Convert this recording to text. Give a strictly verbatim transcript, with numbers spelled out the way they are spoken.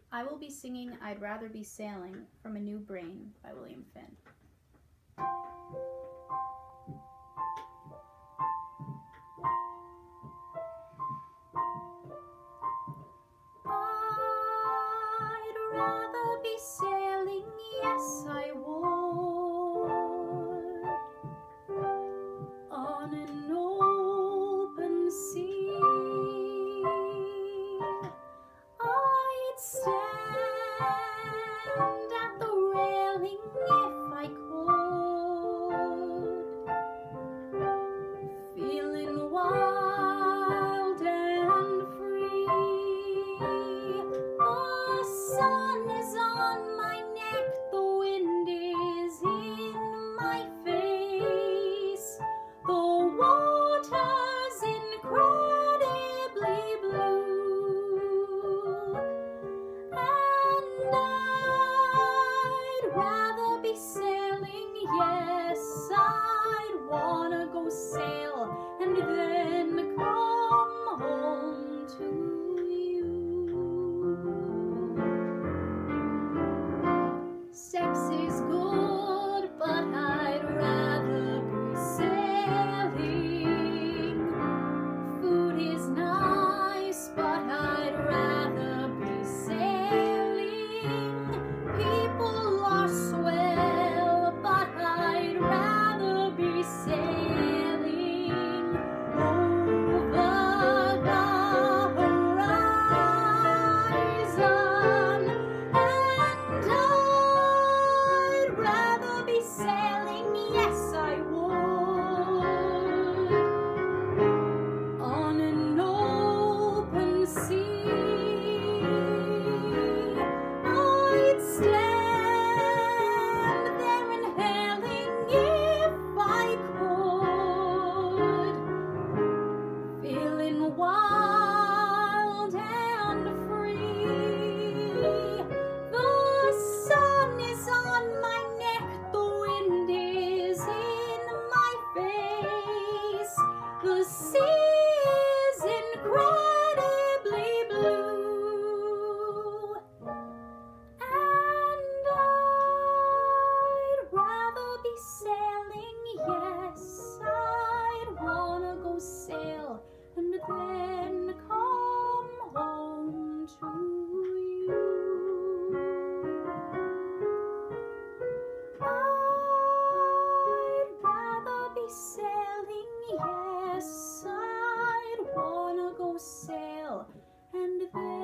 I will be singing I'd Rather Be Sailing from A New Brain by William Finn. I'd rather be sailing, yes I would, on an open sea. I'd stand at the railing if I could, feeling wild and free. The sun is on my neck, the wind is in my face, the water's incredibly blue, and I'd rather be sailing, yes, I'd wanna go sail and then come home to you. Sex is good, but I'd rather be sailing. Food is nice, but I'd rather be sailing. People are swell, but I'd rather be sailing over the horizon, and I'd rather be sailing, yes I would, on an open sea. I'd stand there inhaling if I could, feeling wild and free. The sun is on my neck, the wind is in my face, the sea is incredibly blue, and I'd rather be sailing, yes, I'd wanna go sail and then come home to you. I'd rather be sailing, yes, I'd wanna go sail and then